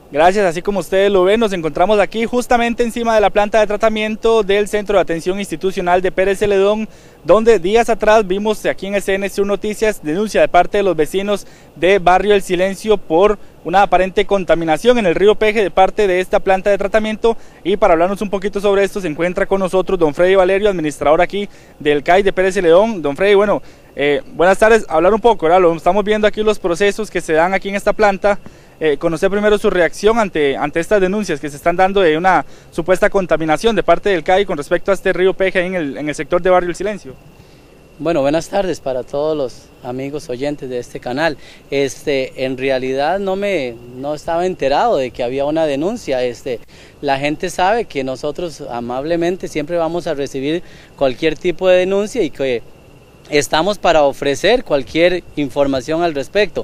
Gracias, así como ustedes lo ven, nos encontramos aquí justamente encima de la planta de tratamiento del Centro de Atención Institucional de Pérez Celedón, donde días atrás vimos aquí en CNSur Noticias denuncia de parte de los vecinos de Barrio El Silencio por una aparente contaminación en el río Peje de parte de esta planta de tratamiento. Y para hablarnos un poquito sobre esto se encuentra con nosotros don Freddy Valerio, administrador aquí del CAI de Pérez Celedón. Don Freddy, bueno, buenas tardes. Hablar un poco, ¿verdad? Lo estamos viendo aquí los procesos que se dan aquí en esta planta. Conocer primero su reacción ante estas denuncias que se están dando de una supuesta contaminación de parte del CAI con respecto a este río Peje en el sector de Barrio El Silencio. Bueno, buenas tardes para todos los amigos oyentes de este canal. En realidad no estaba enterado de que había una denuncia. La gente sabe que nosotros amablemente siempre vamos a recibir cualquier tipo de denuncia y que estamos para ofrecer cualquier información al respecto.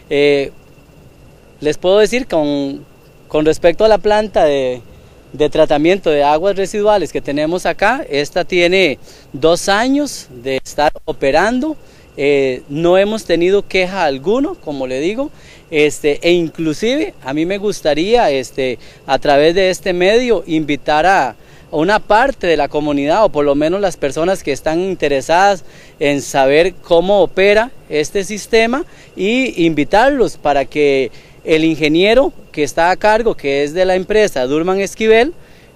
Les puedo decir con respecto a la planta de tratamiento de aguas residuales que tenemos acá, esta tiene 2 años de estar operando, no hemos tenido queja alguno, como le digo, e inclusive a mí me gustaría a través de este medio invitar a una parte de la comunidad, o por lo menos las personas que están interesadas en saber cómo opera este sistema, y invitarlos para que el ingeniero que está a cargo, que es de la empresa Durman Esquivel,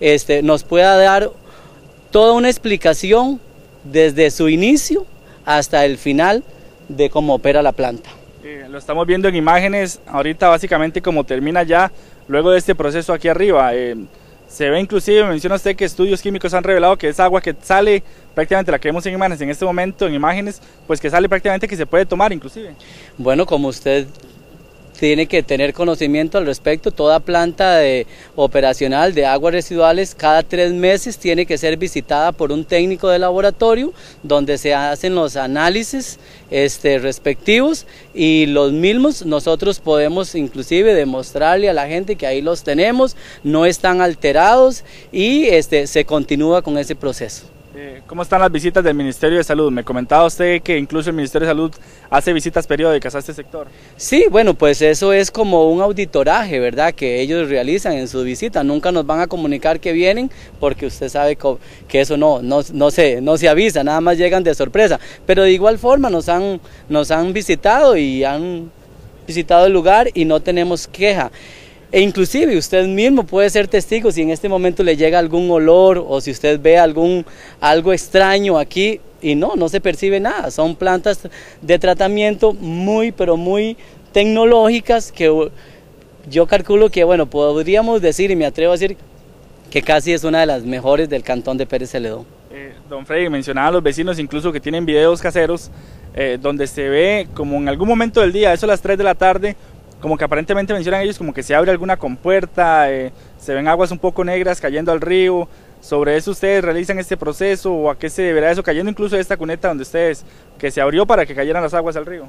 nos pueda dar toda una explicación desde su inicio hasta el final de cómo opera la planta. Lo estamos viendo en imágenes ahorita básicamente cómo termina ya luego de este proceso aquí arriba. Se ve inclusive, menciona usted que estudios químicos han revelado que esa agua que sale prácticamente, la que vemos en imágenes en este momento, pues que sale prácticamente que se puede tomar inclusive. Bueno, como usted tiene que tener conocimiento al respecto, toda planta operacional de aguas residuales cada 3 meses tiene que ser visitada por un técnico de laboratorio donde se hacen los análisis respectivos, y los mismos nosotros podemos inclusive demostrarle a la gente que ahí los tenemos, no están alterados, y se continúa con ese proceso. ¿Cómo están las visitas del Ministerio de Salud? Me comentaba usted que incluso el Ministerio de Salud hace visitas periódicas a este sector. Sí, bueno, pues eso es como un auditoraje, ¿verdad?, que ellos realizan en su visita. Nunca nos van a comunicar que vienen, porque usted sabe que eso no se avisa, nada más llegan de sorpresa. Pero de igual forma nos han visitado y han visitado el lugar y no tenemos queja. E inclusive usted mismo puede ser testigo si en este momento le llega algún olor, o si usted ve algo extraño aquí, y no se percibe nada. Son plantas de tratamiento pero muy tecnológicas, que yo calculo que, bueno, podríamos decir, y me atrevo a decir, que casi es una de las mejores del cantón de Pérez Celedón. Don Freddy, mencionaba a los vecinos incluso que tienen videos caseros donde se ve como en algún momento del día, eso a las 3 de la tarde, como que aparentemente mencionan ellos como que se abre alguna compuerta, se ven aguas un poco negras cayendo al río. ¿Sobre eso ustedes realizan este proceso, o a qué se deberá eso, cayendo incluso de esta cuneta donde ustedes, que se abrió para que cayeran las aguas al río?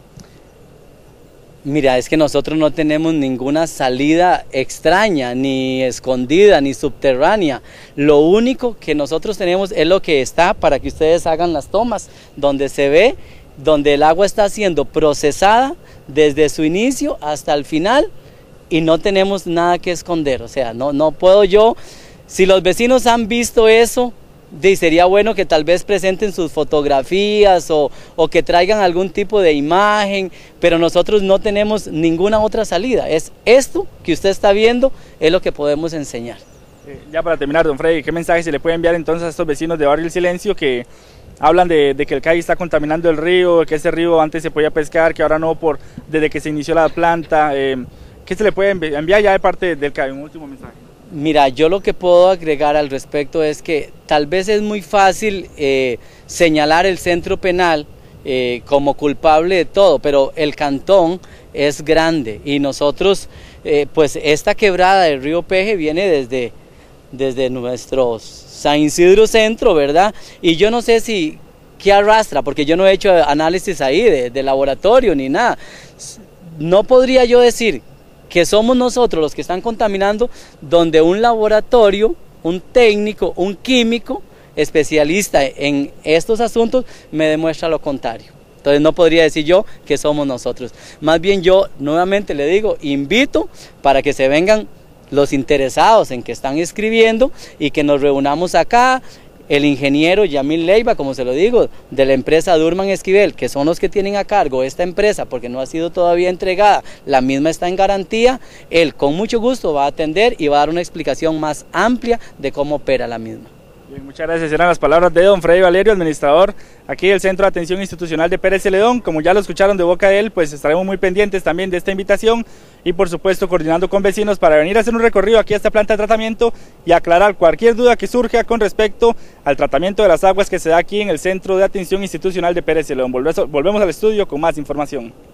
Mira, es que nosotros no tenemos ninguna salida extraña, ni escondida, ni subterránea. Lo único que nosotros tenemos es lo que está para que ustedes hagan las tomas, donde se ve, donde el agua está siendo procesada desde su inicio hasta el final, y no tenemos nada que esconder. O sea, no puedo yo, si los vecinos han visto eso, sería bueno que tal vez presenten sus fotografías o que traigan algún tipo de imagen, pero nosotros no tenemos ninguna otra salida. Es esto que usted está viendo, es lo que podemos enseñar. Ya para terminar, don Freddy, ¿qué mensaje se le puede enviar entonces a estos vecinos de Barrio El Silencio que hablan de que el CAI está contaminando el río, que ese río antes se podía pescar, que ahora no, desde que se inició la planta? ¿Qué se le puede enviar ya de parte del CAI? Un último mensaje. Mira, yo lo que puedo agregar al respecto es que tal vez es muy fácil señalar el centro penal como culpable de todo, pero el cantón es grande, y nosotros, pues esta quebrada del río Peje viene desde nuestro San Isidro Centro, ¿verdad? Y yo no sé qué arrastra, porque yo no he hecho análisis ahí de laboratorio ni nada. No podría yo decir que somos nosotros los que están contaminando, donde un laboratorio, un técnico, un químico especialista en estos asuntos me demuestra lo contrario. Entonces no podría decir yo que somos nosotros. Más bien yo nuevamente le digo, invito para que se vengan los interesados en que están escribiendo y que nos reunamos acá. El ingeniero Yamil Leiva, como se lo digo, de la empresa Durman Esquivel, que son los que tienen a cargo esta empresa porque no ha sido todavía entregada, la misma está en garantía, él con mucho gusto va a atender y va a dar una explicación más amplia de cómo opera la misma. Bien, muchas gracias. Eran las palabras de don Freddy Valerio, administrador aquí del Centro de Atención Institucional de Pérez Celedón. Como ya lo escucharon de boca de él, pues estaremos muy pendientes también de esta invitación y por supuesto coordinando con vecinos para venir a hacer un recorrido aquí a esta planta de tratamiento y aclarar cualquier duda que surja con respecto al tratamiento de las aguas que se da aquí en el Centro de Atención Institucional de Pérez Celedón. Volvemos al estudio con más información.